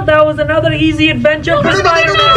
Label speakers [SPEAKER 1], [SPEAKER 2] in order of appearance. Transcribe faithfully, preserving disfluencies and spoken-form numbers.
[SPEAKER 1] Well, that was another easy adventure for Spider-Man.